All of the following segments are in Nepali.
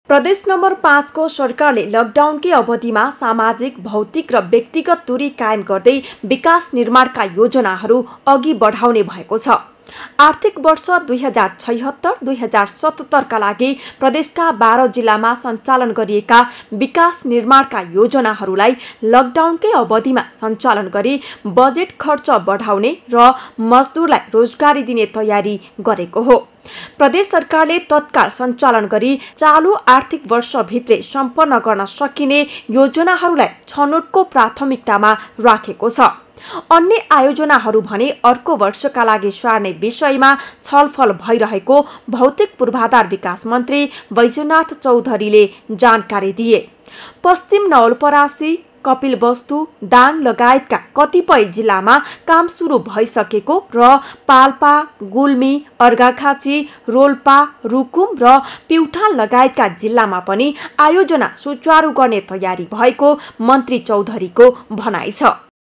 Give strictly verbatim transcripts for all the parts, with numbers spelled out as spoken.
प्रदेश नम्बर पाँच को सरकारले लकडाउनकै अवधिमा सामाजिक, भौतिक र व्यक्तिगत दूरी कायम गर्दै विकास निर्माणका योजनाहरू अघि बढाउने भएको छ। आर्थिक वर्ष दुई हजार छयहत्तर दुई हजार सतहत्तरका लागि प्रदेशका बाह्र जिल्लामा सञ्चालन गरिएका विकास निर्माणका योजनाहरूलाई लकडाउनकै अवधिमा सञ्चालन गरी बजेट खर्च बढाउने र मजदुरलाई रोजगारी दिने तयारी गरेको हो। प्रदेश सरकारले तत्काल सञ्चालन गरी चालू आर्थिक वर्षभित्रै सम्पन्न गर्न सकिने योजनाहरूलाई छनौटको प्राथमिकतामा राखेको छ। अन्य आयोजनाहरू भने अर्को वर्षका लागि सार्ने विषयमा छलफल भइरहेको भौतिक पूर्वाधार विकास मन्त्री बैजनाथ चौधरीले जानकारी दिए। पश्चिम नवलपरासी, कपिलवस्तु, दाङ लगायतका कतिपय जिल्लामा काम सुरु भइसकेको र पाल्पा, गुल्मी, अर्घाखाँची, रोल्पा, रुकुम र प्युठान लगायतका जिल्लामा पनि आयोजना सुचारू गर्ने तयारी भएको मन्त्री चौधरीको भनाइ छ।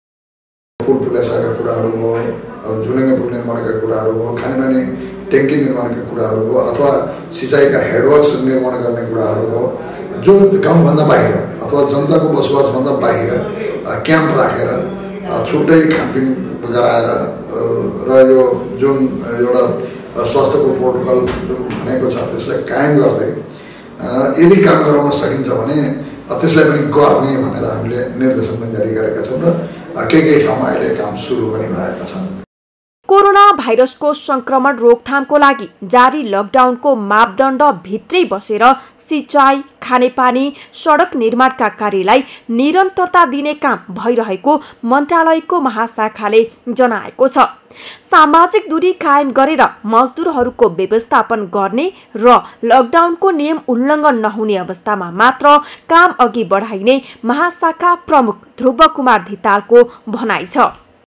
पुल पुलेसाका कुराहरू भयो, झुलेङ्गे पुल निर्माणका कुराहरू भयो, खानेपानी ट्याङ्की निर्माणका कुराहरू भयो, अथवा सिँचाइका हेडवर्क्स निर्माण गर्ने कुराहरू भयो, जो गाउँभन्दा बाहिर अथवा जनताको बसोबासभन्दा बाहिर क्याम्प राखेर छुट्टै खानपिन गराएर र यो जुन एउटा स्वास्थ्यको प्रोटोकल जुन भनेको छ त्यसलाई कायम गर्दै यदि काम गराउन सकिन्छ भने त्यसलाई पनि गर्ने भनेर हामीले निर्देशन पनि जारी गरेका छौँ र केही केही ठाउँमा अहिले काम सुरु पनि भएका छन्। कोरोना भाइरसको संक्रमण रोकथामको लागि जारी लकडाउनको मापदण्ड भित्रै बसेर सिंचाई, खानेपानी, सडक निर्माणका कार्यलाई निरन्तरता दिने काम भइरहेको मन्त्रालयको महाशाखाले जनाएको छ। सामाजिक दूरी कायम गरेर मजदुरहरूको व्यवस्थापन गर्ने र लकडाउनको नियम उल्लङ्घन नहुने अवस्थामा मात्र काम अघि बढाइने महाशाखा प्रमुख ध्रुव कुमार धितालको भनाइ छ।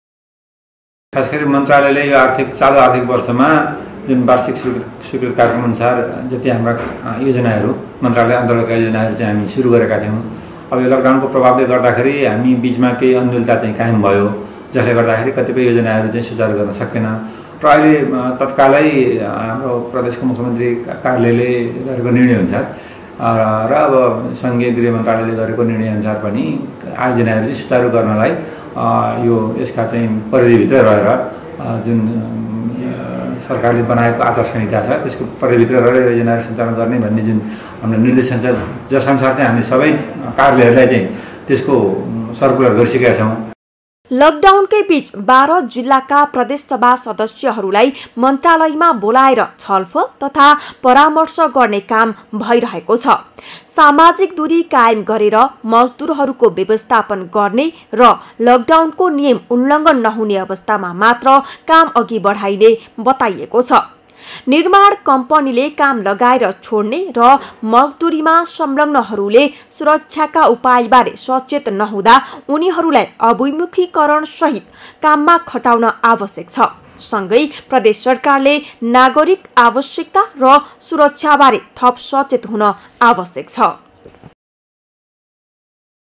खास गरी मन्त्रालयले यो आर्थिक चालू आर्थिक वर्षमा जुन वार्षिक स्वीकृत कार्यक्रम अनुसार जति हाम्रा योजनाहरू मन्त्रालय अन्तर्गतका योजनाहरू चाहिँ हामी सुरु गरेका थियौँ। अब यो लकडाउनको प्रभावले गर्दाखेरि हामी बिचमा केही अनुकूलता चाहिँ कायम भयो, जसले गर्दाखेरि कतिपय योजनाहरू चाहिँ सुचारू गर्न सकेन र अहिले तत्कालै हाम्रो प्रदेशको मुख्यमन्त्री कार्यालयले गरेको निर्णयअनुसार र अब सङ्घीय गृह मन्त्रालयले गरेको निर्णयअनुसार पनि आयोजनाहरू चाहिँ सुचारू गर्नलाई यो यसका चाहिँ परिधिभित्र रहेर जुन सरकारले बनाएको आचार संहिता छ त्यसको परिधिभित्र रहेर योजनाहरू सञ्चालन गर्ने भन्ने जुन हाम्रो निर्देशन छ जसअनुसार चाहिँ हामी सबै कार्यालयहरूलाई चाहिँ त्यसको सर्कुलर गरिसकेका छौँ। लकडाउनकै बीच बाह्र जिल्लाका प्रदेशसभा सदस्यहरूलाई मन्त्रालयमा बोलाएर छलफल तथा परामर्श गर्ने काम भइरहेको छ। सामाजिक दूरी कायम गरेर मजदुरहरूको व्यवस्थापन गर्ने र लकडाउनको नियम उल्लङ्घन नहुने अवस्थामा मात्र काम अघि बढाइने बताइएको छ। निर्माण कम्पनीले काम लगाएर छोड्ने र मजदुरीमा संलग्नहरूले सुरक्षाका उपायबारे सचेत नहुँदा उनीहरूलाई अभिमुखीकरण सहित काममा खटाउन आवश्यक छ। सँगै प्रदेश सरकारले नागरिक आवश्यकता र सुरक्षाबारे थप सचेत हुन आवश्यक छ।